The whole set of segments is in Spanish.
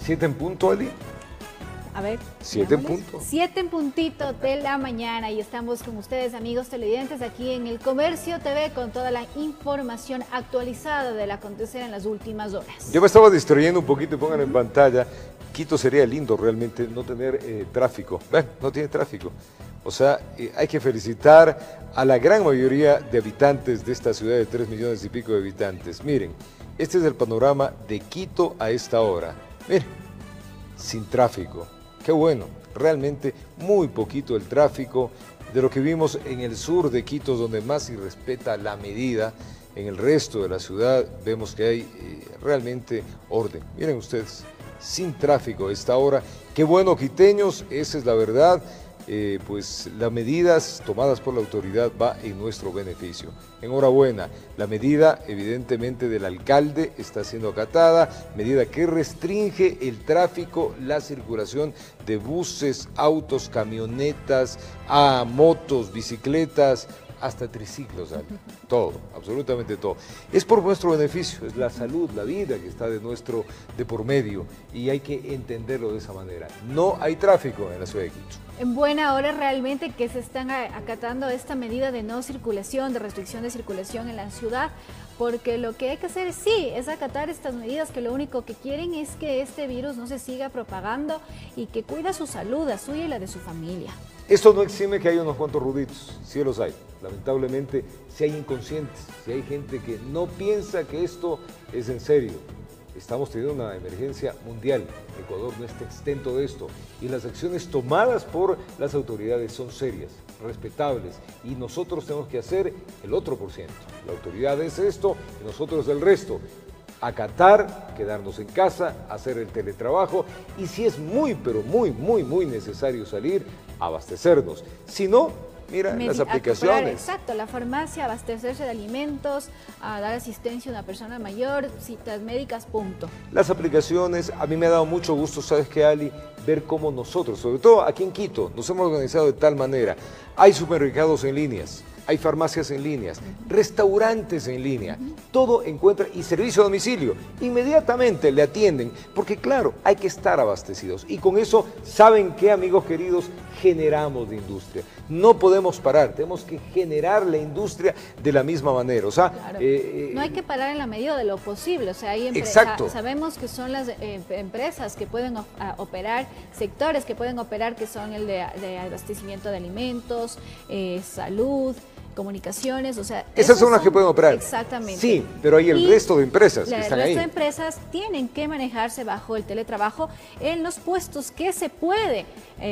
7 en punto, Ali. A ver, 7 en punto. 7 en puntito de la mañana y estamos con ustedes, amigos televidentes, aquí en El Comercio TV con toda la información actualizada del acontecer en las últimas horas. Yo me estaba distrayendo un poquito y pongan en pantalla. Quito sería lindo realmente no tener tráfico. No tiene tráfico. O sea, hay que felicitar a la gran mayoría de habitantes de esta ciudad de 3 millones y pico de habitantes. Miren, este es el panorama de Quito a esta hora. Miren, sin tráfico. Qué bueno, realmente muy poquito el tráfico de lo que vimos en el sur de Quito, donde más se respeta la medida. En el resto de la ciudad vemos que hay realmente orden. Miren ustedes, sin tráfico a esta hora. Qué bueno, quiteños, esa es la verdad. Pues las medidas tomadas por la autoridad va en nuestro beneficio. Enhorabuena, la medida evidentemente del alcalde está siendo acatada, medida que restringe el tráfico, la circulación de buses, autos, camionetas, motos, bicicletas, hasta triciclos, todo, absolutamente todo. Es por nuestro beneficio, es la salud, la vida que está de por medio y hay que entenderlo de esa manera. No hay tráfico en la ciudad de Quito. En buena hora realmente que se están acatando esta medida de no circulación, de restricción de circulación en la ciudad, porque lo que hay que hacer es acatar estas medidas que lo único que quieren es que este virus no se siga propagando y que cuida su salud, la suya y la de su familia. Esto no exime que haya unos cuantos ruditos, sí los hay. Lamentablemente, si hay inconscientes, si hay gente que no piensa que esto es en serio. Estamos teniendo una emergencia mundial, Ecuador no está exento de esto y las acciones tomadas por las autoridades son serias, respetables y nosotros tenemos que hacer el otro por ciento. La autoridad es esto y nosotros el resto. Acatar, quedarnos en casa, hacer el teletrabajo y si es muy, pero muy necesario salir, abastecernos. Si no, mira las aplicaciones. Exacto, la farmacia, abastecerse de alimentos, a dar asistencia a una persona mayor, citas médicas, punto. Las aplicaciones, a mí me ha dado mucho gusto, ¿sabes qué, Ali? Ver cómo nosotros, sobre todo aquí en Quito, nos hemos organizado de tal manera. Hay supermercados en líneas, hay farmacias en líneas, restaurantes en línea, todo encuentra y servicio a domicilio. Inmediatamente le atienden, porque claro, hay que estar abastecidos. Y con eso, ¿saben qué, amigos queridos? Generamos de industria. No podemos parar, tenemos que generar la industria de la misma manera. O sea, claro. No hay que parar en la medida de lo posible. O sea, hay sabemos que son las empresas que pueden operar, sectores que pueden operar, que son el de abastecimiento de alimentos, salud, comunicaciones, o sea... Esas son las que pueden operar. Exactamente. Sí, pero hay el resto de empresas que están ahí. El resto de empresas tienen que manejarse bajo el teletrabajo en los puestos que se puede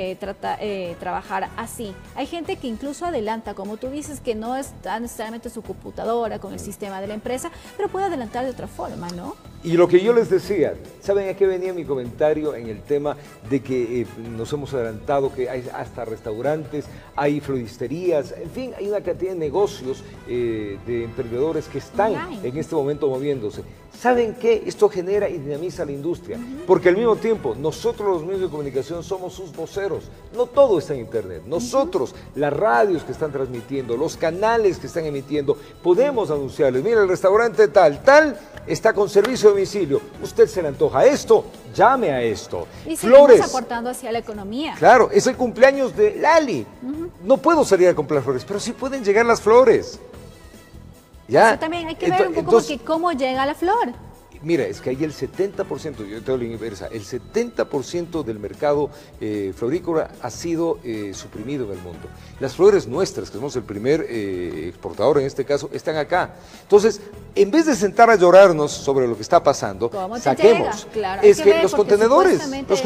trabajar así. Hay gente que incluso adelanta, como tú dices, que no está necesariamente su computadora con el sistema de la empresa, pero puede adelantar de otra forma, ¿no? Y lo que yo les decía, ¿saben a qué venía mi comentario en el tema de que nos hemos adelantado, que hay hasta restaurantes, hay floristerías, en fin, hay una cantidad de negocios de emprendedores que están en este momento moviéndose? ¿Saben qué? Esto genera y dinamiza la industria, porque al mismo tiempo nosotros los medios de comunicación somos sus voceros, no todo está en internet, nosotros, las radios que están transmitiendo, los canales que están emitiendo, podemos anunciarles, mira el restaurante tal está con servicio a domicilio, usted se le antoja esto, llame a esto. Y seguimos aportando hacia la economía. Claro, es el cumpleaños de Lali, no puedo salir a comprar flores, pero sí pueden llegar las flores. ¿Ya? Eso también hay que ver un poco cómo llega la flor. Mira, es que hay el 70%, yo te doy la inversa, el 70% del mercado florícola ha sido suprimido en el mundo. Las flores nuestras, que somos el primer exportador en este caso, están acá. Entonces, en vez de sentar a llorarnos sobre lo que está pasando, saquemos. Claro, es que los contenedores,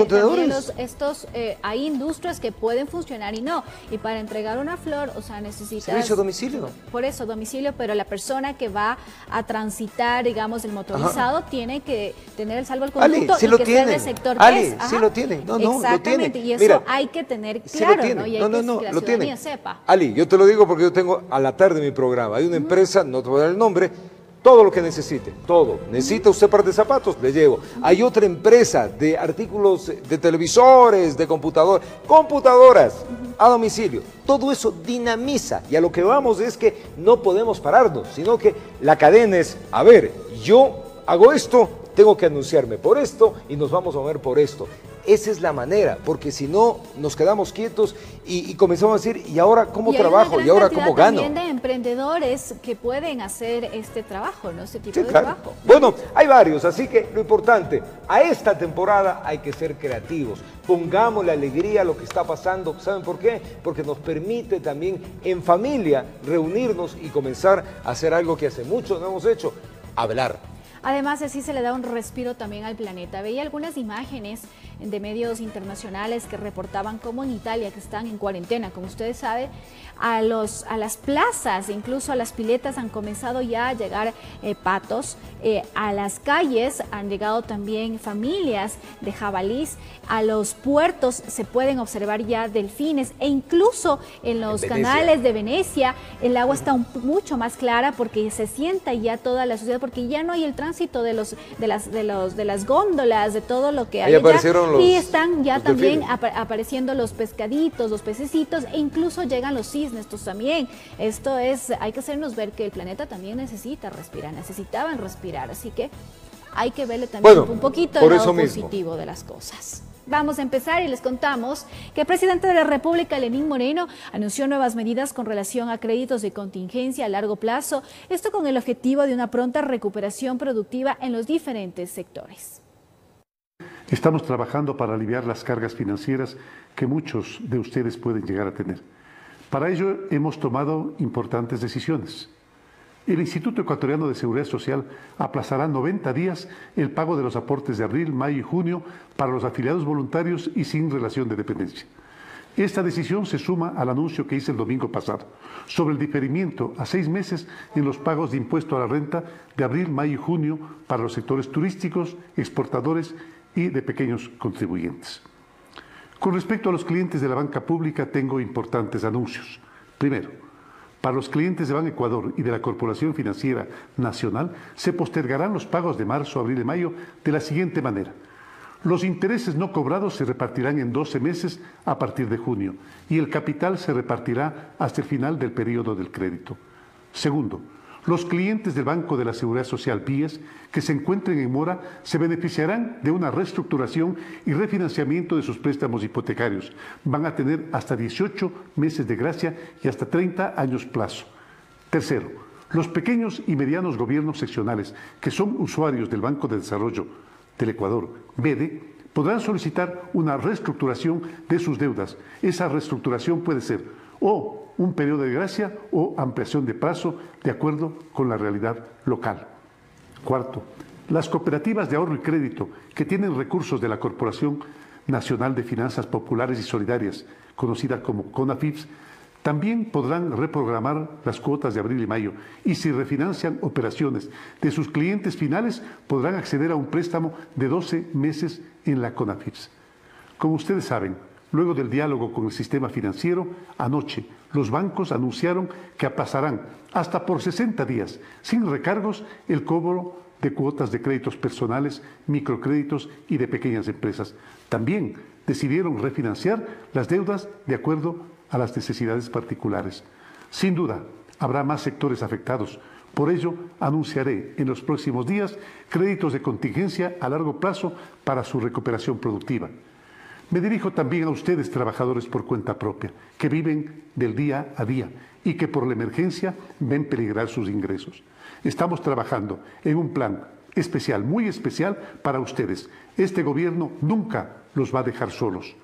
hay industrias que pueden funcionar y no. Y para entregar una flor, o sea, necesitas... Servicio a domicilio. Por eso, domicilio, pero la persona que va a transitar, digamos, el motorizado, tiene que tener el salvoconducto sí y lo que tienen. sea del sector Ali, sí lo tienen. No, exactamente, lo tienen. Y eso mira, hay que tener claro, sí ¿no? Y hay que la ciudadanía sepa. Ali, yo te lo digo porque yo tengo a la tarde mi programa. Hay una empresa, no te voy a dar el nombre, todo lo que necesite, todo. Necesita usted par de zapatos, le llevo. Hay otra empresa de artículos de televisores, de computadoras a domicilio. Todo eso dinamiza y a lo que vamos es que no podemos pararnos, sino que la cadena es, a ver, yo hago esto, tengo que anunciarme por esto y nos vamos a mover por esto. Esa es la manera, porque si no nos quedamos quietos y comenzamos a decir, ¿y ahora cómo trabajo? ¿Y ahora cómo gano? También de emprendedores que pueden hacer este trabajo, ¿no? Este tipo de claro. trabajo. Bueno, hay varios, así que lo importante, a esta temporada hay que ser creativos. Pongamos la alegría a lo que está pasando. ¿Saben por qué? Porque nos permite también en familia reunirnos y comenzar a hacer algo que hace mucho no hemos hecho, hablar. Además, así se le da un respiro también al planeta. Veía algunas imágenes de medios internacionales que reportaban cómo en Italia, que están en cuarentena, como ustedes saben, a las plazas, incluso a las piletas han comenzado ya a llegar patos, a las calles han llegado también familias de jabalís, a los puertos se pueden observar ya delfines e incluso en los canales de Venecia el agua está mucho más clara porque se sienta ya toda la sociedad, porque ya no hay el tránsito de las góndolas, de todo lo que hay allá, y están ya también apareciendo los pescaditos, los pececitos e incluso llegan los cisnes también. Esto es, hay que hacernos ver que el planeta también necesita respirar, necesitaban respirar, así que hay que verle también un poquito el lado positivo de las cosas. Vamos a empezar y les contamos que el presidente de la República, Lenín Moreno, anunció nuevas medidas con relación a créditos de contingencia a largo plazo, esto con el objetivo de una pronta recuperación productiva en los diferentes sectores. Estamos trabajando para aliviar las cargas financieras que muchos de ustedes pueden llegar a tener. Para ello hemos tomado importantes decisiones. El Instituto Ecuatoriano de Seguridad Social aplazará 90 días el pago de los aportes de abril, mayo y junio para los afiliados voluntarios y sin relación de dependencia. Esta decisión se suma al anuncio que hice el domingo pasado sobre el diferimiento a 6 meses en los pagos de impuesto a la renta de abril, mayo y junio para los sectores turísticos, exportadores y de pequeños contribuyentes. Con respecto a los clientes de la banca pública, tengo importantes anuncios. Primero, para los clientes de Ban Ecuador y de la Corporación Financiera Nacional, se postergarán los pagos de marzo, abril y mayo de la siguiente manera. Los intereses no cobrados se repartirán en 12 meses a partir de junio y el capital se repartirá hasta el final del periodo del crédito. Segundo, los clientes del Banco de la Seguridad Social, BIES, que se encuentren en mora, se beneficiarán de una reestructuración y refinanciamiento de sus préstamos hipotecarios. Van a tener hasta 18 meses de gracia y hasta 30 años plazo. Tercero, los pequeños y medianos gobiernos seccionales, que son usuarios del Banco de Desarrollo del Ecuador, BEDE, podrán solicitar una reestructuración de sus deudas. Esa reestructuración puede ser o un periodo de gracia o ampliación de plazo de acuerdo con la realidad local. Cuarto, las cooperativas de ahorro y crédito que tienen recursos de la Corporación Nacional de Finanzas Populares y Solidarias, conocida como CONAFIPS, también podrán reprogramar las cuotas de abril y mayo y si refinancian operaciones de sus clientes finales podrán acceder a un préstamo de 12 meses en la CONAFIPS. Como ustedes saben, luego del diálogo con el sistema financiero, anoche los bancos anunciaron que pasarán hasta por 60 días, sin recargos, el cobro de cuotas de créditos personales, microcréditos y de pequeñas empresas. También decidieron refinanciar las deudas de acuerdo a las necesidades particulares. Sin duda, habrá más sectores afectados. Por ello, anunciaré en los próximos días créditos de contingencia a largo plazo para su recuperación productiva. Me dirijo también a ustedes, trabajadores por cuenta propia, que viven del día a día y que por la emergencia ven peligrar sus ingresos. Estamos trabajando en un plan especial, muy especial para ustedes. Este gobierno nunca los va a dejar solos.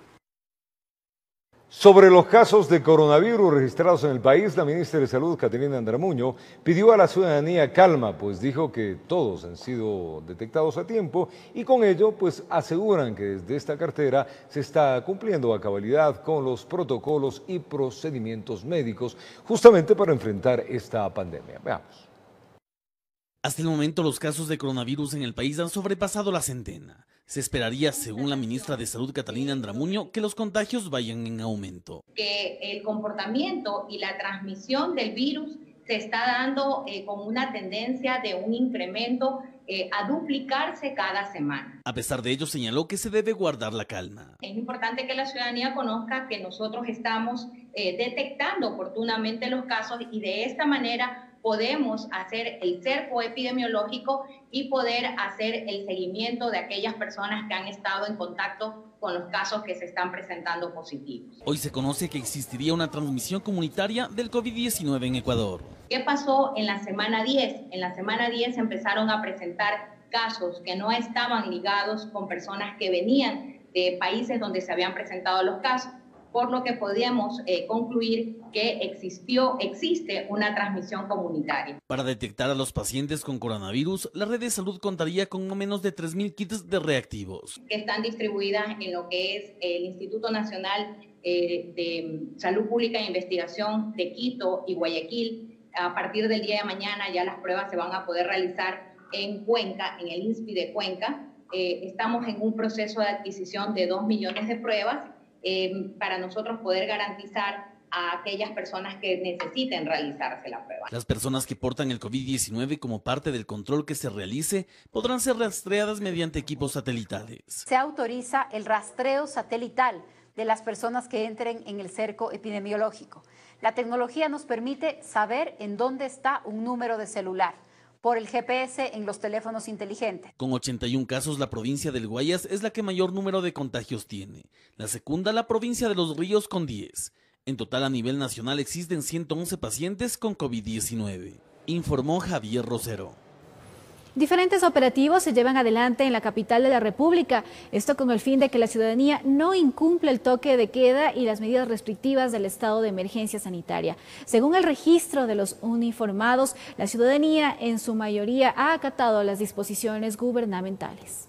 Sobre los casos de coronavirus registrados en el país, la ministra de Salud, Caterina Andremuño, pidió a la ciudadanía calma, pues dijo que todos han sido detectados a tiempo y con ello pues aseguran que desde esta cartera se está cumpliendo a cabalidad con los protocolos y procedimientos médicos justamente para enfrentar esta pandemia. Veamos. Hasta el momento los casos de coronavirus en el país han sobrepasado la centena. Se esperaría, según la ministra de Salud, Catalina Andremuño, que los contagios vayan en aumento. Que el comportamiento y la transmisión del virus se está dando con una tendencia de un incremento a duplicarse cada semana. A pesar de ello, señaló que se debe guardar la calma. Es importante que la ciudadanía conozca que nosotros estamos detectando oportunamente los casos y de esta manera podemos hacer el cerco epidemiológico y poder hacer el seguimiento de aquellas personas que han estado en contacto con los casos que se están presentando positivos. Hoy se conoce que existiría una transmisión comunitaria del COVID-19 en Ecuador. ¿Qué pasó en la semana 10? En la semana 10 empezaron a presentar casos que no estaban ligados con personas que venían de países donde se habían presentado los casos, por lo que podíamos concluir que existe una transmisión comunitaria. Para detectar a los pacientes con coronavirus, la red de salud contaría con no menos de 3.000 kits de reactivos. Que están distribuidas en lo que es el Instituto Nacional de Salud Pública e Investigación de Quito y Guayaquil. A partir del día de mañana ya las pruebas se van a poder realizar en Cuenca, en el INSPI de Cuenca. Estamos en un proceso de adquisición de 2 millones de pruebas para nosotros poder garantizar a aquellas personas que necesiten realizarse la prueba. Las personas que portan el COVID-19 como parte del control que se realice podrán ser rastreadas mediante equipos satelitales. Se autoriza el rastreo satelital de las personas que entren en el cerco epidemiológico. La tecnología nos permite saber en dónde está un número de celular por el GPS en los teléfonos inteligentes. Con 81 casos, la provincia del Guayas es la que mayor número de contagios tiene. La segunda, la provincia de Los Ríos, con 10. En total, a nivel nacional existen 111 pacientes con COVID-19, informó Javier Rosero. Diferentes operativos se llevan adelante en la capital de la República, esto con el fin de que la ciudadanía no incumpla el toque de queda y las medidas restrictivas del estado de emergencia sanitaria. Según el registro de los uniformados, la ciudadanía en su mayoría ha acatado las disposiciones gubernamentales.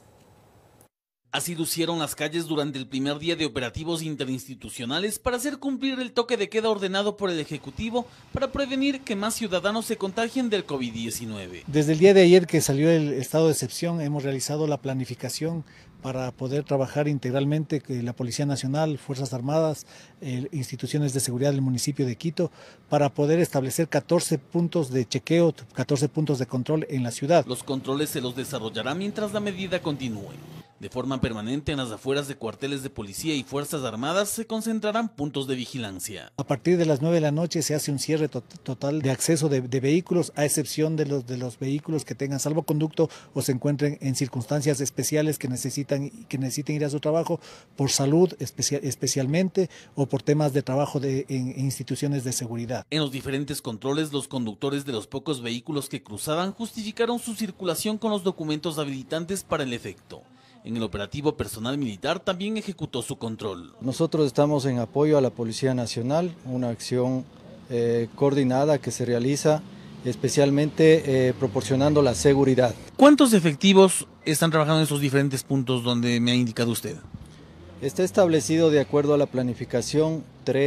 Así lucieron las calles durante el primer día de operativos interinstitucionales para hacer cumplir el toque de queda ordenado por el Ejecutivo para prevenir que más ciudadanos se contagien del COVID-19. Desde el día de ayer que salió el estado de excepción, hemos realizado la planificación para poder trabajar integralmente la Policía Nacional, Fuerzas Armadas, instituciones de seguridad del municipio de Quito, para poder establecer 14 puntos de chequeo, 14 puntos de control en la ciudad. Los controles se los desarrollará mientras la medida continúe. De forma permanente, en las afueras de cuarteles de policía y Fuerzas Armadas se concentrarán puntos de vigilancia. A partir de las 9 de la noche se hace un cierre total de acceso de vehículos, a excepción de los vehículos que tengan salvoconducto o se encuentren en circunstancias especiales que necesiten ir a su trabajo por salud especialmente o por temas de trabajo en instituciones de seguridad. En los diferentes controles, los conductores de los pocos vehículos que cruzaban justificaron su circulación con los documentos habilitantes para el efecto. En el operativo, personal militar también ejecutó su control. Nosotros estamos en apoyo a la Policía Nacional, una acción coordinada que se realiza especialmente proporcionando la seguridad. ¿Cuántos efectivos están trabajando en esos diferentes puntos donde me ha indicado usted? Está establecido de acuerdo a la planificación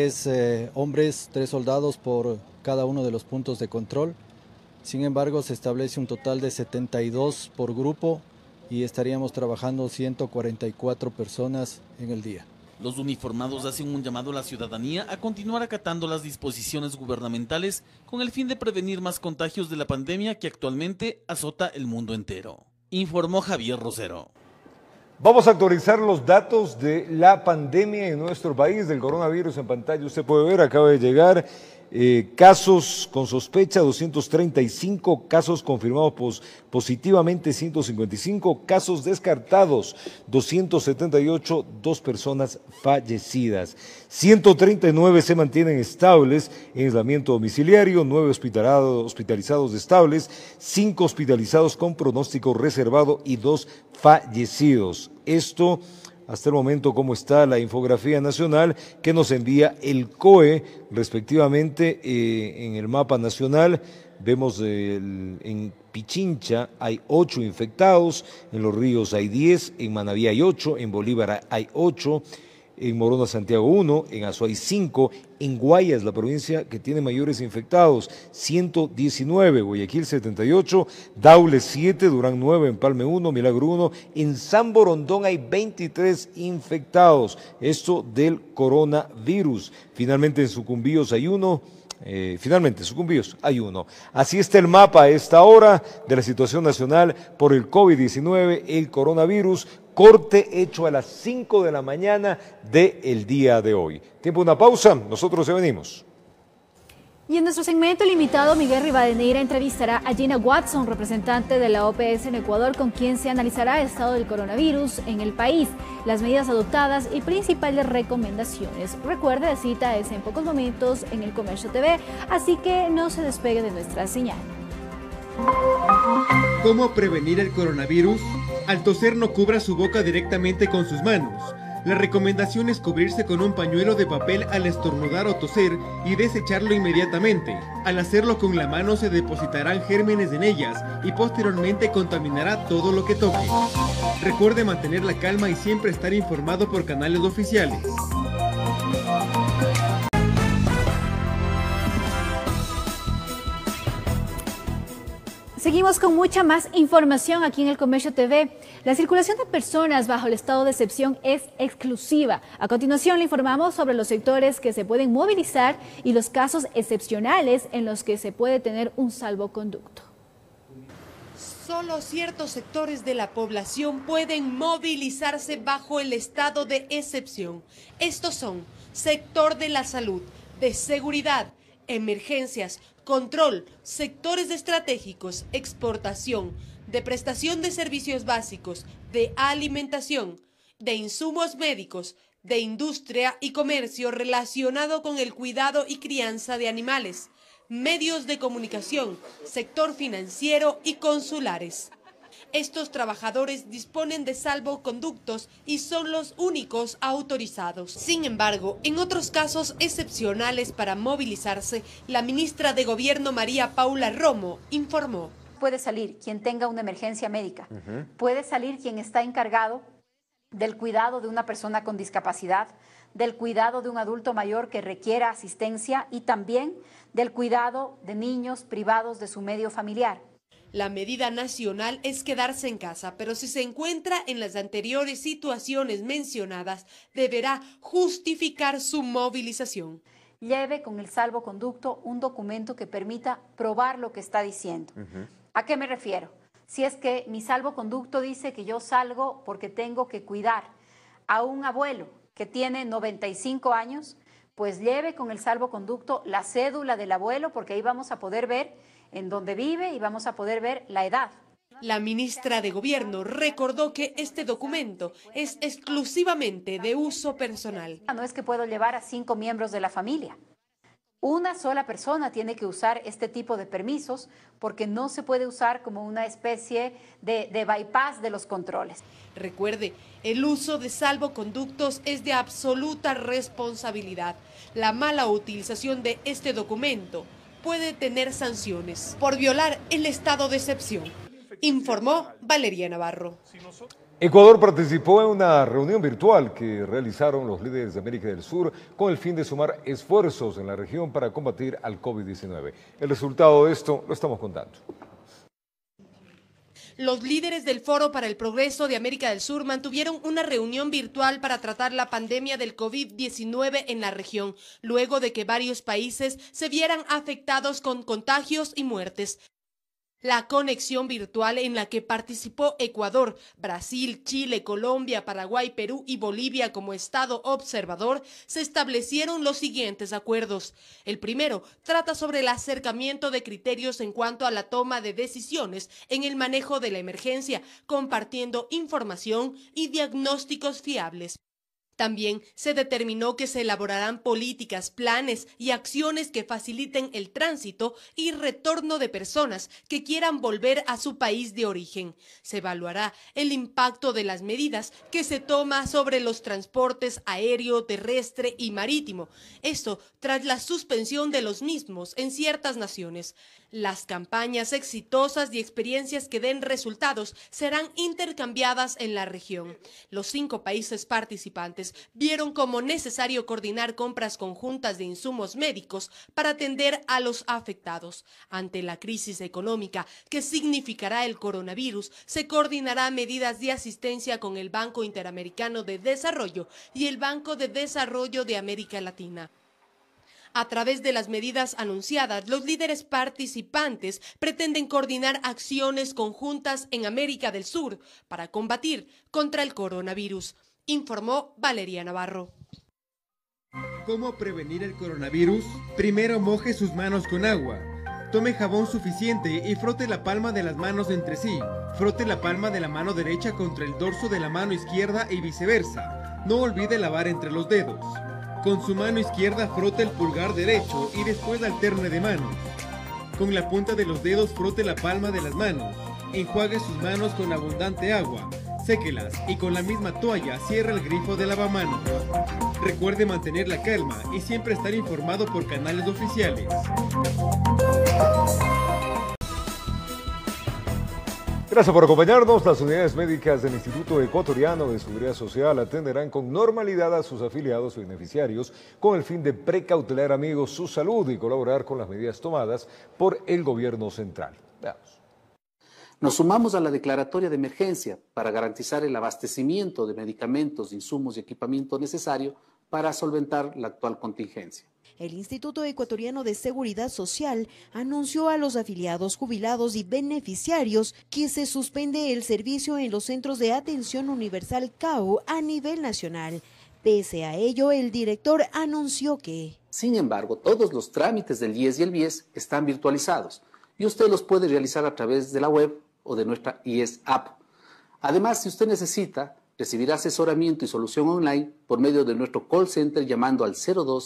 3 hombres, 3 soldados por cada uno de los puntos de control. Sin embargo, se establece un total de 72 por grupo y estaríamos trabajando 144 personas en el día. Los uniformados hacen un llamado a la ciudadanía a continuar acatando las disposiciones gubernamentales con el fin de prevenir más contagios de la pandemia que actualmente azota el mundo entero, informó Javier Rosero. Vamos a actualizar los datos de la pandemia en nuestro país, del coronavirus en pantalla. Usted puede ver, acaba de llegar casos con sospecha 235, casos confirmados positivamente 155, casos descartados 278, 2 personas fallecidas. 139 se mantienen estables en aislamiento domiciliario, 9 hospitalizados estables, 5 hospitalizados con pronóstico reservado y 2 fallecidos. Esto hasta el momento, cómo está la infografía nacional que nos envía el COE, respectivamente. En el mapa nacional vemos en Pichincha hay 8 infectados, en Los Ríos hay 10, en Manabí hay 8, en Bolívar hay 8, en Morona Santiago 1, en Azuay 5, en Guayas, la provincia que tiene mayores infectados, 119, Guayaquil 78, Daule 7, Durán 9, Empalme 1, Milagro 1, en San Borondón hay 23 infectados, esto del coronavirus. Finalmente en Sucumbíos hay 1. Hay 1. Así está el mapa a esta hora de la situación nacional por el COVID-19, el coronavirus, corte hecho a las 5 de la mañana del día de hoy. Tiempo de una pausa, nosotros ya venimos. Y en nuestro segmento limitado, Miguel Rivadeneira entrevistará a Gina Watson, representante de la OPS en Ecuador, con quien se analizará el estado del coronavirus en el país, las medidas adoptadas y principales recomendaciones. Recuerde, la cita es en pocos momentos en El Comercio TV, así que no se despegue de nuestra señal. ¿Cómo prevenir el coronavirus? Al toser, no cubra su boca directamente con sus manos. La recomendación es cubrirse con un pañuelo de papel al estornudar o toser y desecharlo inmediatamente. Al hacerlo con la mano se depositarán gérmenes en ellas y posteriormente contaminará todo lo que toque. Recuerde mantener la calma y siempre estar informado por canales oficiales. Seguimos con mucha más información aquí en El Comercio TV. La circulación de personas bajo el estado de excepción es exclusiva. A continuación le informamos sobre los sectores que se pueden movilizar y los casos excepcionales en los que se puede tener un salvoconducto. Solo ciertos sectores de la población pueden movilizarse bajo el estado de excepción. Estos son sector de la salud, de seguridad, emergencias, control, sectores estratégicos, exportación, de prestación de servicios básicos, de alimentación, de insumos médicos, de industria y comercio relacionado con el cuidado y crianza de animales, medios de comunicación, sector financiero y consulares. Estos trabajadores disponen de salvoconductos y son los únicos autorizados. Sin embargo, en otros casos excepcionales para movilizarse, la ministra de Gobierno María Paula Romo informó. Puede salir quien tenga una emergencia médica, puede salir quien está encargado del cuidado de una persona con discapacidad, del cuidado de un adulto mayor que requiera asistencia y también del cuidado de niños privados de su medio familiar. La medida nacional es quedarse en casa, pero si se encuentra en las anteriores situaciones mencionadas, deberá justificar su movilización. Lleve con el salvoconducto un documento que permita probar lo que está diciendo. ¿A qué me refiero? Si es que mi salvoconducto dice que yo salgo porque tengo que cuidar a un abuelo que tiene 95 años, pues lleve con el salvoconducto la cédula del abuelo, porque ahí vamos a poder ver en dónde vive y vamos a poder ver la edad. La ministra de Gobierno recordó que este documento es exclusivamente de uso personal. No es que puedo llevar a 5 miembros de la familia. Una sola persona tiene que usar este tipo de permisos porque no se puede usar como una especie de bypass de los controles. Recuerde, el uso de salvoconductos es de absoluta responsabilidad. La mala utilización de este documento puede tener sanciones por violar el estado de excepción, informó Valeria Navarro. Ecuador participó en una reunión virtual que realizaron los líderes de América del Sur con el fin de sumar esfuerzos en la región para combatir al COVID-19. El resultado de esto lo estamos contando. Los líderes del Foro para el Progreso de América del Sur mantuvieron una reunión virtual para tratar la pandemia del COVID-19 en la región, luego de que varios países se vieran afectados con contagios y muertes. La conexión virtual en la que participó Ecuador, Brasil, Chile, Colombia, Paraguay, Perú y Bolivia como Estado observador, se establecieron los siguientes acuerdos. El primero trata sobre el acercamiento de criterios en cuanto a la toma de decisiones en el manejo de la emergencia, compartiendo información y diagnósticos fiables. También se determinó que se elaborarán políticas, planes y acciones que faciliten el tránsito y retorno de personas que quieran volver a su país de origen. Se evaluará el impacto de las medidas que se toma sobre los transportes aéreo, terrestre y marítimo. Esto tras la suspensión de los mismos en ciertas naciones. Las campañas exitosas y experiencias que den resultados serán intercambiadas en la región. Los 5 países participantes vieron como necesario coordinar compras conjuntas de insumos médicos para atender a los afectados. Ante la crisis económica que significará el coronavirus, se coordinará medidas de asistencia con el Banco Interamericano de Desarrollo y el Banco de Desarrollo de América Latina. A través de las medidas anunciadas, los líderes participantes pretenden coordinar acciones conjuntas en América del Sur para combatir contra el coronavirus, informó Valeria Navarro. ¿Cómo prevenir el coronavirus? Primero moje sus manos con agua. Tome jabón suficiente y frote la palma de las manos entre sí. Frote la palma de la mano derecha contra el dorso de la mano izquierda y viceversa. No olvide lavar entre los dedos. Con su mano izquierda frote el pulgar derecho y después alterne de manos. Con la punta de los dedos frote la palma de las manos. Enjuague sus manos con abundante agua. Séquelas y con la misma toalla cierra el grifo de lavamanos. Recuerde mantener la calma y siempre estar informado por canales oficiales. Gracias por acompañarnos. Las unidades médicas del Instituto Ecuatoriano de Seguridad Social atenderán con normalidad a sus afiliados y beneficiarios con el fin de precautelar, amigos, su salud y colaborar con las medidas tomadas por el gobierno central. Veamos. Nos sumamos a la declaratoria de emergencia para garantizar el abastecimiento de medicamentos, insumos y equipamiento necesario para solventar la actual contingencia. El Instituto Ecuatoriano de Seguridad Social anunció a los afiliados, jubilados y beneficiarios que se suspende el servicio en los centros de atención universal CAU a nivel nacional. Pese a ello, el director anunció que... Sin embargo, todos los trámites del IES y el BIES están virtualizados y usted los puede realizar a través de la web o de nuestra IES App. Además, si usted necesita, recibirá asesoramiento y solución online por medio de nuestro call center llamando al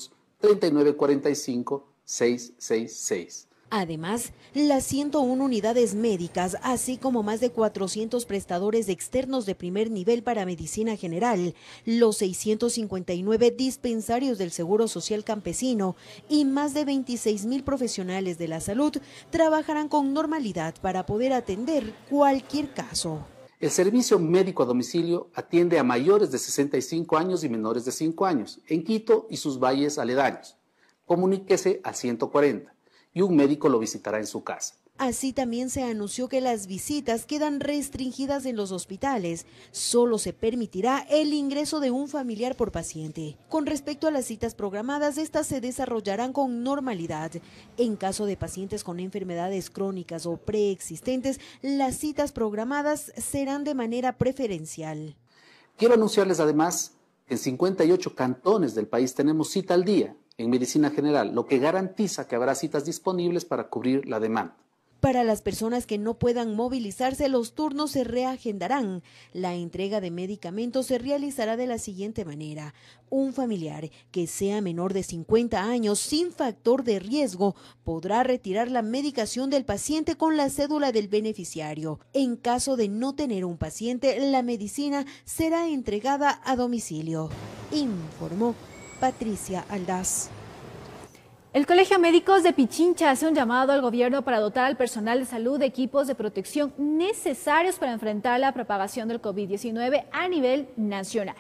02-3945-666. Además, las 101 unidades médicas, así como más de 400 prestadores externos de primer nivel para medicina general, los 659 dispensarios del Seguro Social Campesino y más de 26.000 profesionales de la salud trabajarán con normalidad para poder atender cualquier caso. El servicio médico a domicilio atiende a mayores de 65 años y menores de 5 años en Quito y sus valles aledaños. Comuníquese al 140. Y un médico lo visitará en su casa. Así también se anunció que las visitas quedan restringidas en los hospitales. Solo se permitirá el ingreso de un familiar por paciente. Con respecto a las citas programadas, estas se desarrollarán con normalidad. En caso de pacientes con enfermedades crónicas o preexistentes, las citas programadas serán de manera preferencial. Quiero anunciarles además que en 58 cantones del país tenemos cita al día en medicina general, lo que garantiza que habrá citas disponibles para cubrir la demanda. Para las personas que no puedan movilizarse, los turnos se reagendarán. La entrega de medicamentos se realizará de la siguiente manera. Un familiar que sea menor de 50 años sin factor de riesgo podrá retirar la medicación del paciente con la cédula del beneficiario. En caso de no tener un paciente, la medicina será entregada a domicilio, informó Patricia Aldaz. El Colegio Médicos de Pichincha hace un llamado al gobierno para dotar al personal de salud de equipos de protección necesarios para enfrentar la propagación del COVID-19 a nivel nacional.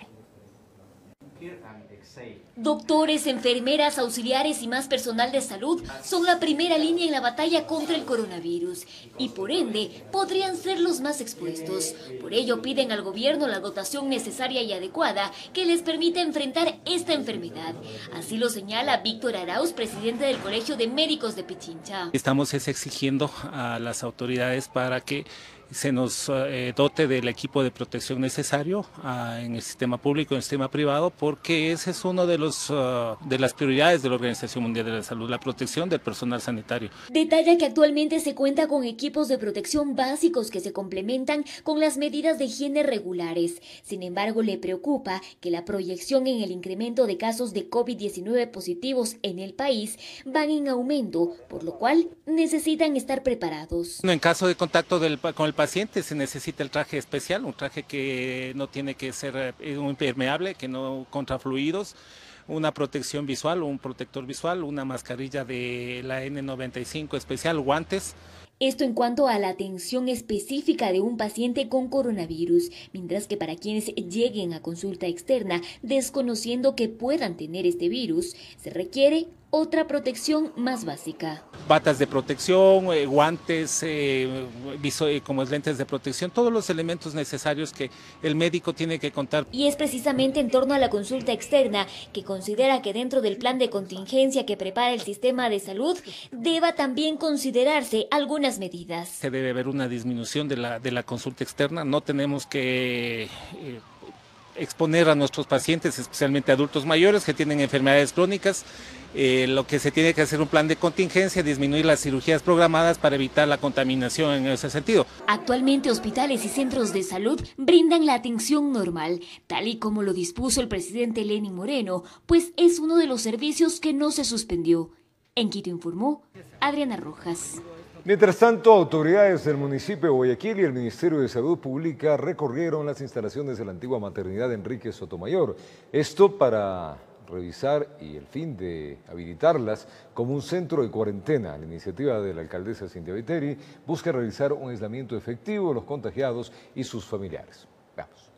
Doctores, enfermeras, auxiliares y más personal de salud son la primera línea en la batalla contra el coronavirus y por ende podrían ser los más expuestos. Por ello piden al gobierno la dotación necesaria y adecuada que les permita enfrentar esta enfermedad. Así lo señala Víctor Arauz, presidente del Colegio de Médicos de Pichincha. Estamos exigiendo a las autoridades para que se nos dote del equipo de protección necesario en el sistema público y en el sistema privado, porque ese es uno de las prioridades de la Organización Mundial de la Salud, la protección del personal sanitario. Detalla que actualmente se cuenta con equipos de protección básicos que se complementan con las medidas de higiene regulares. Sin embargo, le preocupa que la proyección en el incremento de casos de COVID-19 positivos en el país van en aumento, por lo cual necesitan estar preparados. En caso de contacto con el paciente se necesita el traje especial, un traje que no tiene que ser impermeable, que no contra fluidos, una protección visual, un protector visual, una mascarilla de la N95 especial, guantes. Esto en cuanto a la atención específica de un paciente con coronavirus, mientras que para quienes lleguen a consulta externa desconociendo que puedan tener este virus, se requiere otra protección más básica. Batas de protección, guantes, como lentes de protección, todos los elementos necesarios que el médico tiene que contar. Y es precisamente en torno a la consulta externa que considera que dentro del plan de contingencia que prepara el sistema de salud deba también considerarse algunas medidas. Se debe haber una disminución de la consulta externa, no tenemos que exponer a nuestros pacientes, especialmente adultos mayores que tienen enfermedades crónicas. Lo que se tiene que hacer un plan de contingencia, disminuir las cirugías programadas para evitar la contaminación en ese sentido. Actualmente hospitales y centros de salud brindan la atención normal, tal y como lo dispuso el presidente Lenín Moreno, pues es uno de los servicios que no se suspendió. En Quito informó Adriana Rojas. Mientras tanto, autoridades del municipio de Guayaquil y el Ministerio de Salud Pública recorrieron las instalaciones de la antigua maternidad Enrique Sotomayor. Esto para revisar y el fin de habilitarlas como un centro de cuarentena. La iniciativa de la alcaldesa Cintia Viteri busca realizar un aislamiento efectivo de los contagiados y sus familiares. Veamos.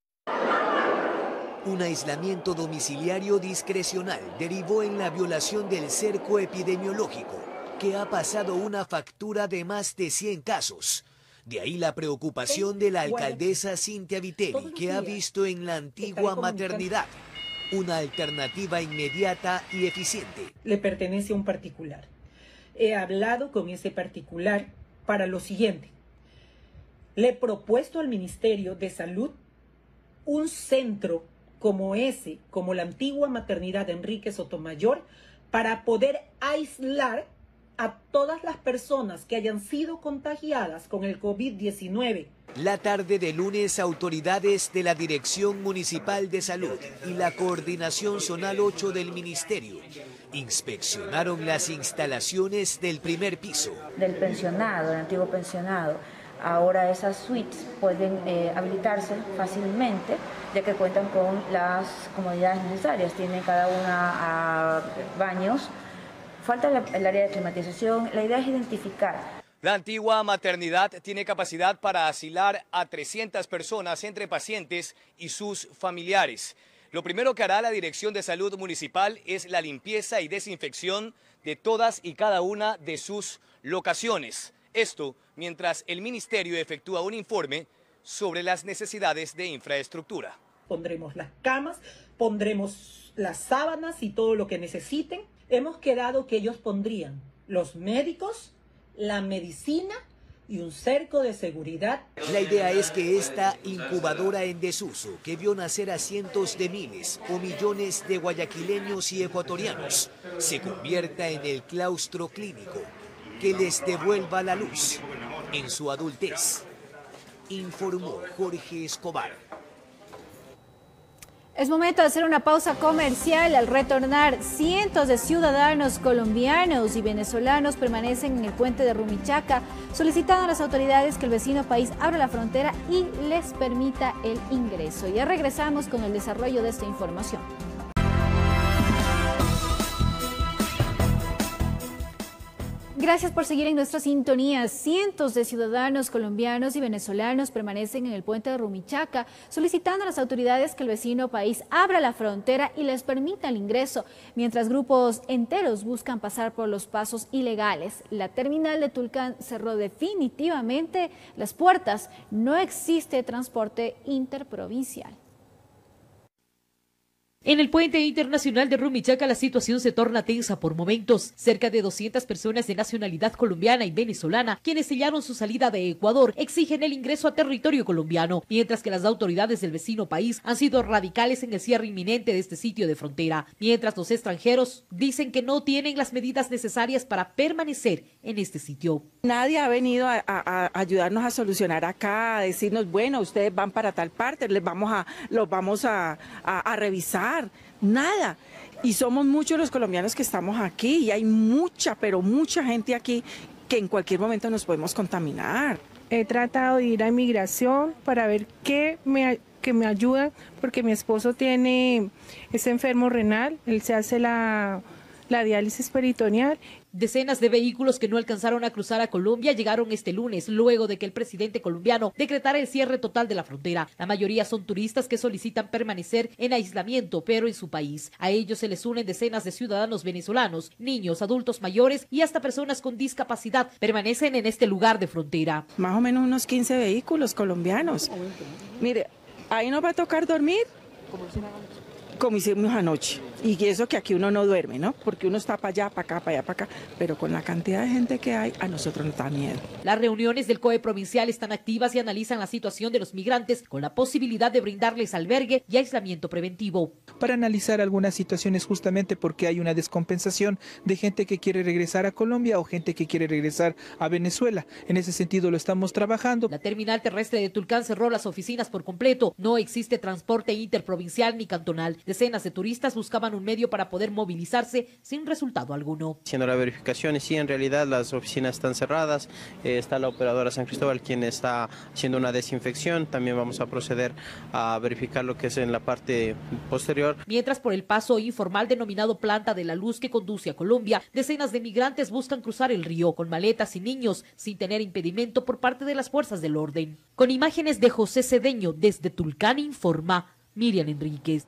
Un aislamiento domiciliario discrecional derivó en la violación del cerco epidemiológico, que ha pasado una factura de más de 100 casos. De ahí la preocupación de la alcaldesa Cintia Viteri, que ha visto en la antigua maternidad una alternativa inmediata y eficiente. Le pertenece a un particular. He hablado con ese particular para lo siguiente. Le he propuesto al Ministerio de Salud un centro como ese, como la antigua maternidad de Enrique Sotomayor, para poder aislar a todas las personas que hayan sido contagiadas con el COVID-19. La tarde de lunes, autoridades de la Dirección Municipal de Salud y la Coordinación Zonal 8 del Ministerio inspeccionaron las instalaciones del primer piso. Del pensionado, del antiguo pensionado. Ahora esas suites pueden habilitarse fácilmente, ya que cuentan con las comodidades necesarias. Tienen cada una baños. Falta el área de climatización. La idea es identificar. La antigua maternidad tiene capacidad para asilar a 300 personas entre pacientes y sus familiares. Lo primero que hará la Dirección de Salud Municipal es la limpieza y desinfección de todas y cada una de sus locaciones. Esto mientras el Ministerio efectúa un informe sobre las necesidades de infraestructura. Pondremos las camas, pondremos las sábanas y todo lo que necesiten. Hemos quedado que ellos pondrían los médicos, la medicina y un cerco de seguridad. La idea es que esta incubadora en desuso, que vio nacer a cientos de miles o millones de guayaquileños y ecuatorianos, se convierta en el claustro clínico que les devuelva la luz en su adultez, informó Jorge Escobar. Es momento de hacer una pausa comercial. Al retornar, cientos de ciudadanos colombianos y venezolanos permanecen en el puente de Rumichaca, solicitando a las autoridades que el vecino país abra la frontera y les permita el ingreso. Ya regresamos con el desarrollo de esta información. Gracias por seguir en nuestra sintonía. Cientos de ciudadanos colombianos y venezolanos permanecen en el puente de Rumichaca, solicitando a las autoridades que el vecino país abra la frontera y les permita el ingreso, mientras grupos enteros buscan pasar por los pasos ilegales. La terminal de Tulcán cerró definitivamente las puertas. No existe transporte interprovincial. En el puente internacional de Rumichaca la situación se torna tensa por momentos. Cerca de 200 personas de nacionalidad colombiana y venezolana, quienes sellaron su salida de Ecuador, exigen el ingreso a territorio colombiano, mientras que las autoridades del vecino país han sido radicales en el cierre inminente de este sitio de frontera. Mientras los extranjeros dicen que no tienen las medidas necesarias para permanecer en este sitio. Nadie ha venido a ayudarnos a solucionar acá, a decirnos, bueno, ustedes van para tal parte, los vamos a revisar. Nada. Y somos muchos los colombianos que estamos aquí y hay mucha, pero mucha gente aquí que en cualquier momento nos podemos contaminar. He tratado de ir a inmigración para ver que me ayudan, porque mi esposo es enfermo renal, él se hace la diálisis peritoneal. Decenas de vehículos que no alcanzaron a cruzar a Colombia llegaron este lunes, luego de que el presidente colombiano decretara el cierre total de la frontera. La mayoría son turistas que solicitan permanecer en aislamiento, pero en su país. A ellos se les unen decenas de ciudadanos venezolanos, niños, adultos mayores y hasta personas con discapacidad. Permanecen en este lugar de frontera. Más o menos unos 15 vehículos colombianos. Mire, ahí nos va a tocar dormir. como hicimos anoche. Y eso que aquí uno no duerme, ¿no? Porque uno está para allá, para acá, para allá, para acá. Pero con la cantidad de gente que hay, a nosotros nos da miedo. Las reuniones del COE provincial están activas y analizan la situación de los migrantes con la posibilidad de brindarles albergue y aislamiento preventivo. Para analizar algunas situaciones justamente porque hay una descompensación de gente que quiere regresar a Colombia o gente que quiere regresar a Venezuela. En ese sentido lo estamos trabajando. La terminal terrestre de Tulcán cerró las oficinas por completo. No existe transporte interprovincial ni cantonal. Decenas de turistas buscaban un medio para poder movilizarse sin resultado alguno. Haciendo la verificación y sí, en realidad las oficinas están cerradas. Está la operadora San Cristóbal quien está haciendo una desinfección. También vamos a proceder a verificar lo que es en la parte posterior. Mientras por el paso informal denominado Planta de la Luz que conduce a Colombia, decenas de migrantes buscan cruzar el río con maletas y niños sin tener impedimento por parte de las fuerzas del orden. Con imágenes de José Cedeño desde Tulcán informa Miriam Enríquez.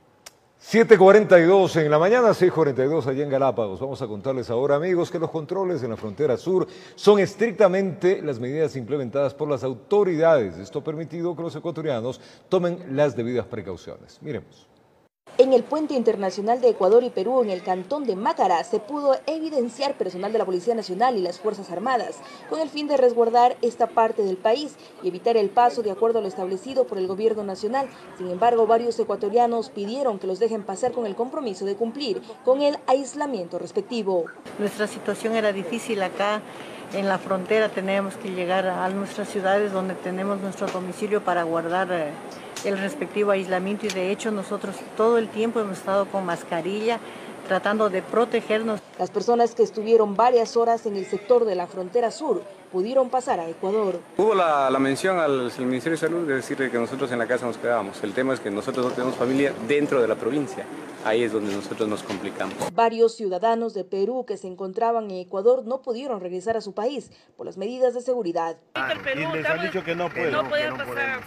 7:42 en la mañana, 6:42 allá en Galápagos. Vamos a contarles ahora, amigos, que los controles en la frontera sur son estrictamente las medidas implementadas por las autoridades. Esto ha permitido que los ecuatorianos tomen las debidas precauciones. Miremos. En el puente internacional de Ecuador y Perú, en el cantón de Mácara, se pudo evidenciar personal de la Policía Nacional y las Fuerzas Armadas, con el fin de resguardar esta parte del país y evitar el paso de acuerdo a lo establecido por el gobierno nacional. Sin embargo, varios ecuatorianos pidieron que los dejen pasar con el compromiso de cumplir con el aislamiento respectivo. Nuestra situación era difícil acá. En la frontera tenemos que llegar a nuestras ciudades donde tenemos nuestro domicilio para guardar el respectivo aislamiento y de hecho nosotros todo el tiempo hemos estado con mascarilla tratando de protegernos. Las personas que estuvieron varias horas en el sector de la frontera sur pudieron pasar a Ecuador. Hubo la mención al Ministerio de Salud de decirle que nosotros en la casa nos quedábamos. El tema es que nosotros no tenemos familia dentro de la provincia. Ahí es donde nosotros nos complicamos. Varios ciudadanos de Perú que se encontraban en Ecuador no pudieron regresar a su país por las medidas de seguridad. Y les han dicho que no pueden. No pueden pasar,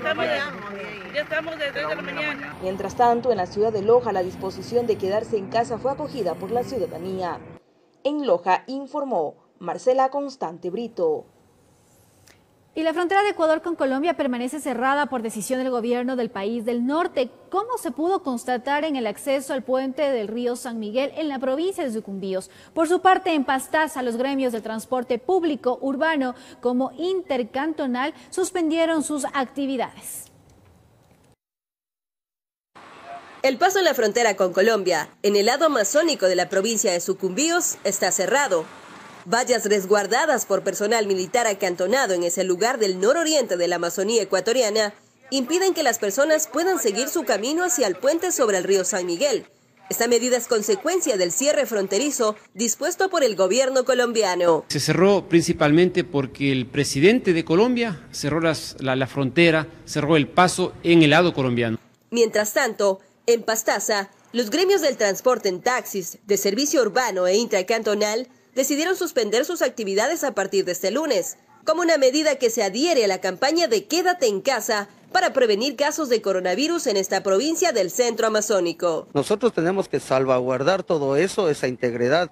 ya estamos desde la mañana. Mientras tanto, en la ciudad de Loja, la disposición de quedarse en casa fue acogida por la ciudadanía. En Loja informó Marcela Constante Brito. Y la frontera de Ecuador con Colombia permanece cerrada por decisión del gobierno del país del norte, como se pudo constatar en el acceso al puente del río San Miguel en la provincia de Sucumbíos. Por su parte, en Pastaza, los gremios del transporte público urbano como intercantonal suspendieron sus actividades. El paso en la frontera con Colombia, en el lado amazónico de la provincia de Sucumbíos, está cerrado. Vallas resguardadas por personal militar acantonado en ese lugar del nororiente de la Amazonía ecuatoriana impiden que las personas puedan seguir su camino hacia el puente sobre el río San Miguel. Esta medida es consecuencia del cierre fronterizo dispuesto por el gobierno colombiano. Se cerró principalmente porque el presidente de Colombia cerró la frontera, cerró el paso en el lado colombiano. Mientras tanto, en Pastaza, los gremios del transporte en taxis, de servicio urbano e intracantonal decidieron suspender sus actividades a partir de este lunes, como una medida que se adhiere a la campaña de Quédate en casa para prevenir casos de coronavirus en esta provincia del centro amazónico. Nosotros tenemos que salvaguardar todo eso, esa integridad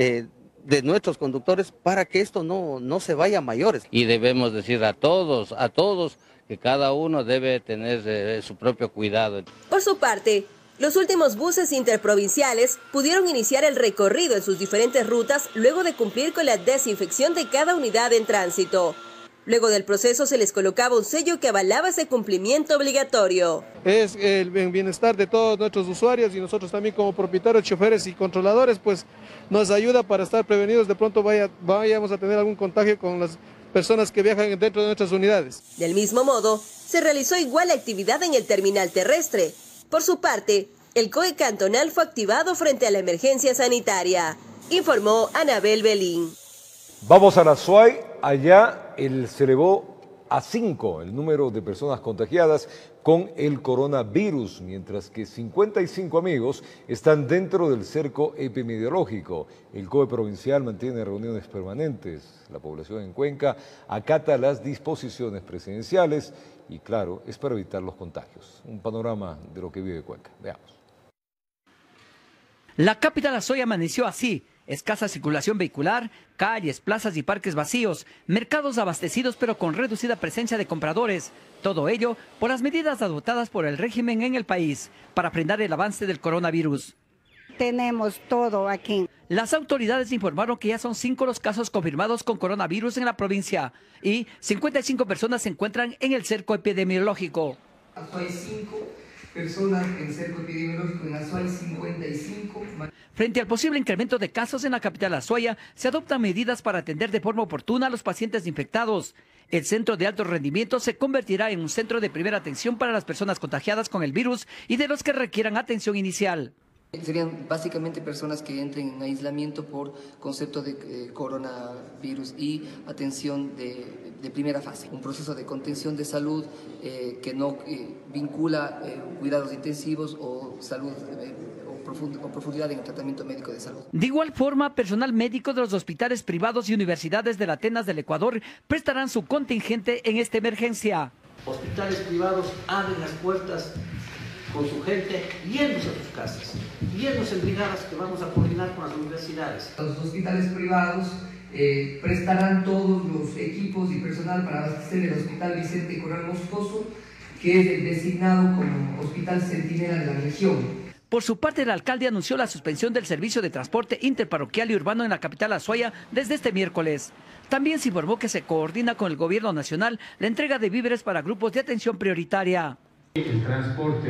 de nuestros conductores para que esto no se vaya a mayores. Y debemos decir a todos, que cada uno debe tener su propio cuidado. Por su parte, los últimos buses interprovinciales pudieron iniciar el recorrido en sus diferentes rutas luego de cumplir con la desinfección de cada unidad en tránsito. Luego del proceso se les colocaba un sello que avalaba ese cumplimiento obligatorio. Es el bienestar de todos nuestros usuarios y nosotros también como propietarios, choferes y controladores, pues nos ayuda para estar prevenidos, de pronto vayamos a tener algún contagio con las personas que viajan dentro de nuestras unidades. Del mismo modo, se realizó igual actividad en el terminal terrestre. Por su parte, el COE cantonal fue activado frente a la emergencia sanitaria, informó Anabel Belín. Vamos a la SUAY, allá se elevó a 5 el número de personas contagiadas con el coronavirus, mientras que 55 amigos están dentro del cerco epidemiológico. El COE provincial mantiene reuniones permanentes. La población en Cuenca acata las disposiciones presidenciales y, claro, es para evitar los contagios. Un panorama de lo que vive Cuenca. Veamos. La capital Azoy amaneció así. escasa circulación vehicular, calles, plazas y parques vacíos, mercados abastecidos pero con reducida presencia de compradores. Todo ello por las medidas adoptadas por el régimen en el país para frenar el avance del coronavirus. Tenemos todo aquí. Las autoridades informaron que ya son 5 los casos confirmados con coronavirus en la provincia y 55 personas se encuentran en el cerco epidemiológico. Hay 5 personas en cerco epidemiológico, en Azuay 55. Frente al posible incremento de casos en la capital Azuaya, se adoptan medidas para atender de forma oportuna a los pacientes infectados. El centro de alto rendimiento se convertirá en un centro de primera atención para las personas contagiadas con el virus y de los que requieran atención inicial. Serían básicamente personas que entren en aislamiento por concepto de coronavirus y atención de primera fase. Un proceso de contención de salud que no vincula cuidados intensivos o salud o profundidad en el tratamiento médico de salud. De igual forma, personal médico de los hospitales privados y universidades de la Atenas del Ecuador prestarán su contingente en esta emergencia. Hospitales privados abren las puertas con su gente, yéndose a sus casas, yéndose en brigadas que vamos a coordinar con las universidades. Los hospitales privados prestarán todos los equipos y personal para abastecer el Hospital Vicente Corral Moscoso, que es el designado como Hospital Centinela de la región. Por su parte, el alcalde anunció la suspensión del servicio de transporte interparroquial y urbano en la capital Azuaya desde este miércoles. También se informó que se coordina con el gobierno nacional la entrega de víveres para grupos de atención prioritaria. El transporte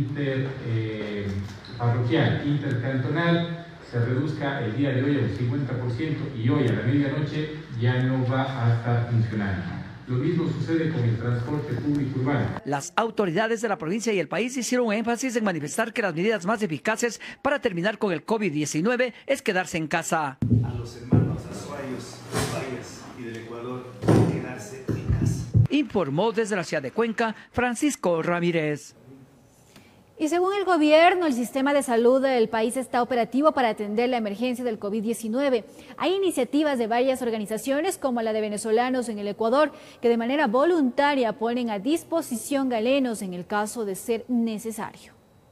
interparroquial, intercantonal, se reduzca el día de hoy al 50% y hoy a la medianoche ya no va a estar funcionando. Lo mismo sucede con el transporte público urbano. Las autoridades de la provincia y el país hicieron énfasis en manifestar que las medidas más eficaces para terminar con el COVID-19 es quedarse en casa. A los hermanos azuayos, azuayas y del Ecuador, quedarse en casa. Informó desde la ciudad de Cuenca, Francisco Ramírez. Y según el gobierno, el sistema de salud del país está operativo para atender la emergencia del COVID-19. Hay iniciativas de varias organizaciones, como la de venezolanos en el Ecuador, que de manera voluntaria ponen a disposición galenos en el caso de ser necesario.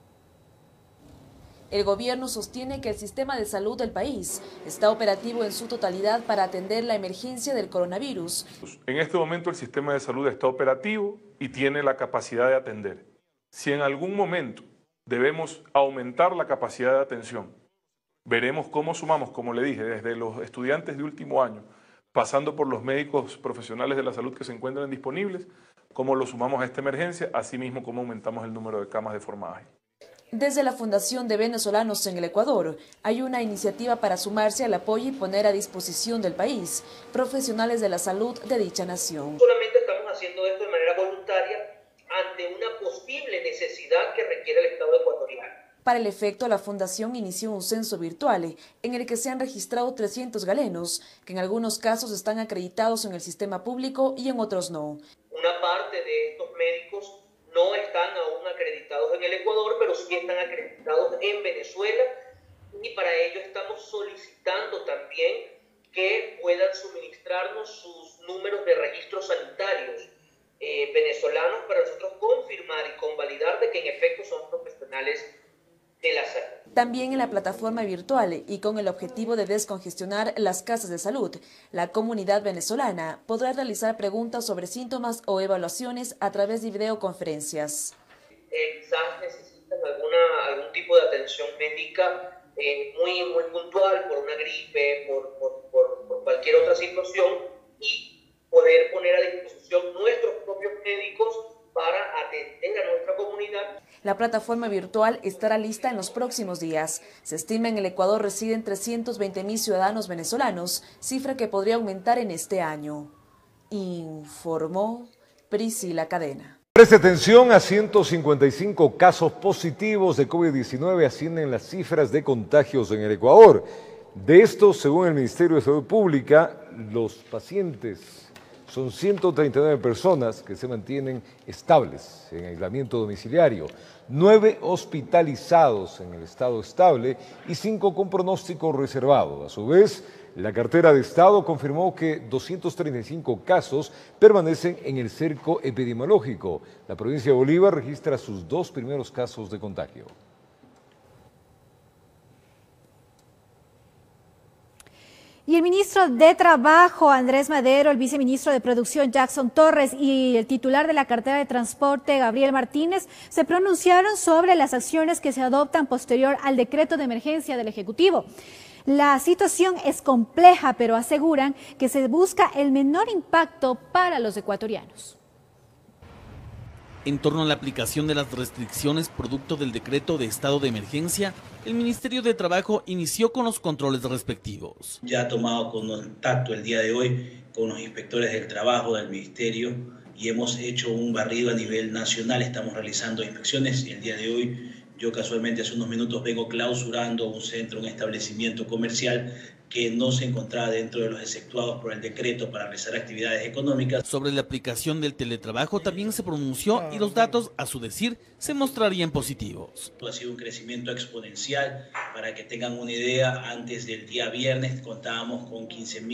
El gobierno sostiene que el sistema de salud del país está operativo en su totalidad para atender la emergencia del coronavirus. En este momento el sistema de salud está operativo y tiene la capacidad de atender. Si en algún momento debemos aumentar la capacidad de atención, veremos cómo sumamos, como le dije, desde los estudiantes de último año, pasando por los médicos profesionales de la salud que se encuentran disponibles, cómo lo sumamos a esta emergencia, así mismo cómo aumentamos el número de camas de forma ágil. Desde la Fundación de Venezolanos en el Ecuador, hay una iniciativa para sumarse al apoyo y poner a disposición del país profesionales de la salud de dicha nación. Solamente estamos haciendo esto de manera voluntaria ante una posible necesidad que requiere el Estado ecuatoriano. Para el efecto, la Fundación inició un censo virtual en el que se han registrado 300 galenos, que en algunos casos están acreditados en el sistema público y en otros no. Una parte de estos médicos no están aún acreditados en el Ecuador, pero sí están acreditados en Venezuela, y para ello estamos solicitando también que puedan suministrarnos sus números de registros sanitarios venezolanos para nosotros confirmar y convalidar de que en efecto son profesionales de la salud. También en la plataforma virtual y con el objetivo de descongestionar las casas de salud, la comunidad venezolana podrá realizar preguntas sobre síntomas o evaluaciones a través de videoconferencias. Quizás necesitan algún tipo de atención médica muy puntual por una gripe, por cualquier otra situación, y poder poner a disposición nuestros propios médicos para atender a nuestra comunidad. La plataforma virtual estará lista en los próximos días. Se estima en el Ecuador residen 320.000 ciudadanos venezolanos, cifra que podría aumentar en este año. Informó Priscila Cadena. Preste atención, a 155 casos positivos de COVID-19 ascienden las cifras de contagios en el Ecuador. De estos, según el Ministerio de Salud Pública, los pacientes son 139 personas que se mantienen estables en aislamiento domiciliario, 9 hospitalizados en el estado estable y 5 con pronóstico reservado. A su vez, la cartera de Estado confirmó que 235 casos permanecen en el cerco epidemiológico. La provincia de Bolívar registra sus 2 primeros casos de contagio. ministro de Trabajo, Andrés Madero, el viceministro de Producción, Jackson Torres, y el titular de la cartera de Transporte, Gabriel Martínez, se pronunciaron sobre las acciones que se adoptan posterior al decreto de emergencia del Ejecutivo. La situación es compleja, pero aseguran que se busca el menor impacto para los ecuatorianos. En torno a la aplicación de las restricciones producto del decreto de estado de emergencia, el Ministerio de Trabajo inició con los controles respectivos. Ya ha tomado contacto el día de hoy con los inspectores del trabajo del Ministerio y hemos hecho un barrido a nivel nacional. Estamos realizando inspecciones y el día de hoy yo casualmente hace unos minutos vengo clausurando un centro, un establecimiento comercial que no se encontraba dentro de los exceptuados por el decreto para realizar actividades económicas. Sobre la aplicación del teletrabajo también se pronunció y los datos, a su decir, se mostrarían positivos. Ha sido un crecimiento exponencial. Para que tengan una idea, antes del día viernes contábamos con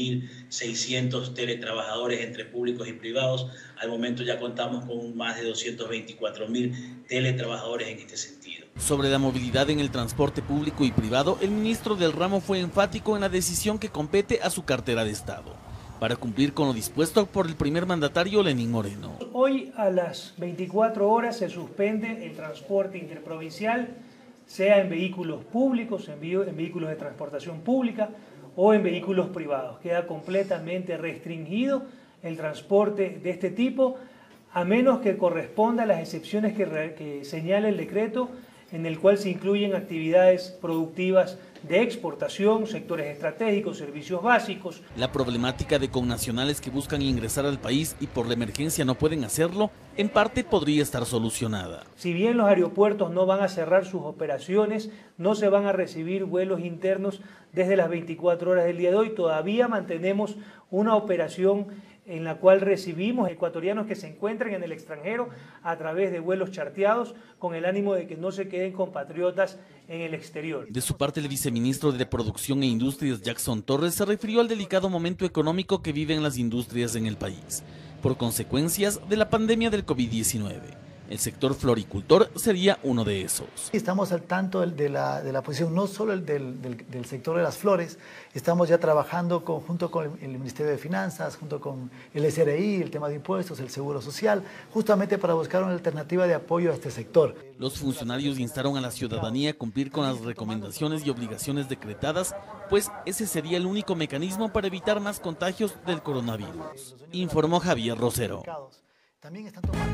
15.600 teletrabajadores entre públicos y privados. Al momento ya contamos con más de 224.000 teletrabajadores en este sentido. Sobre la movilidad en el transporte público y privado, el ministro del ramo fue enfático en la decisión que compete a su cartera de Estado, para cumplir con lo dispuesto por el primer mandatario Lenín Moreno. Hoy a las 24 horas se suspende el transporte interprovincial, sea en vehículos públicos, en vehículos de transportación pública o en vehículos privados. Queda completamente restringido el transporte de este tipo, a menos que corresponda a las excepciones que señala el decreto, en el cual se incluyen actividades productivas de exportación, sectores estratégicos, servicios básicos. La problemática de connacionales que buscan ingresar al país y por la emergencia no pueden hacerlo, en parte podría estar solucionada. Si bien los aeropuertos no van a cerrar sus operaciones, no se van a recibir vuelos internos desde las 24 horas del día de hoy, todavía mantenemos una operación en la cual recibimos ecuatorianos que se encuentran en el extranjero a través de vuelos charteados con el ánimo de que no se queden compatriotas en el exterior. De su parte, el viceministro de Producción e Industrias, Jackson Torres, se refirió al delicado momento económico que viven las industrias en el país, por consecuencias de la pandemia del COVID-19. El sector floricultor sería uno de esos. Estamos al tanto de la posición, no solo del sector de las flores, estamos ya trabajando junto con el Ministerio de Finanzas, junto con el SRI, el tema de impuestos, el Seguro Social, justamente para buscar una alternativa de apoyo a este sector. Los funcionarios instaron a la ciudadanía a cumplir con las recomendaciones y obligaciones decretadas, pues ese sería el único mecanismo para evitar más contagios del coronavirus, informó Javier Rosero.